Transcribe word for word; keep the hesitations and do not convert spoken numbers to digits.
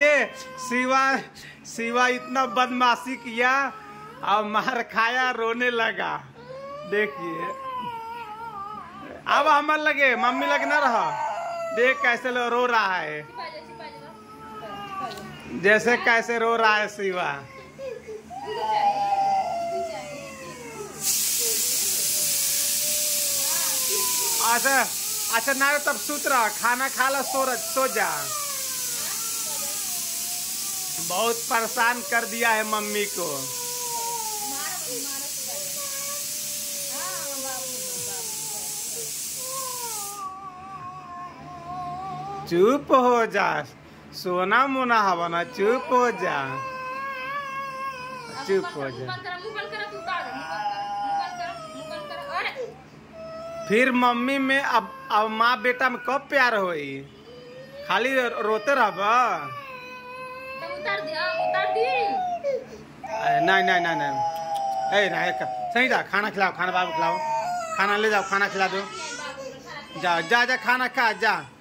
शिवा शिवा इतना बदमाशी किया और मार खाया, रोने लगा। देखिए अब हमारे लगे, मम्मी लगे ना रहा। देख कैसे लो रो रहा है, जैसे कैसे रो रहा है शिवा। अच्छा अच्छा ना तब सूत रहा, खाना खा ला, सो सो जा। बहुत परेशान कर दिया है मम्मी को। चुप हो जा, सोना मोना हवा ना, चुप हो जा, चुप हो जा। फिर मम्मी में अब अब माँ बेटा में कब प्यार होई? खाली रोते रहा। नहीं नहीं नहीं नहीं, ए ना सही जा, खाना खिलाओ, खाना बाबू खिलाओ, खाना ले जाओ, खाना खिला दो, जा जा जा खाना खा जा।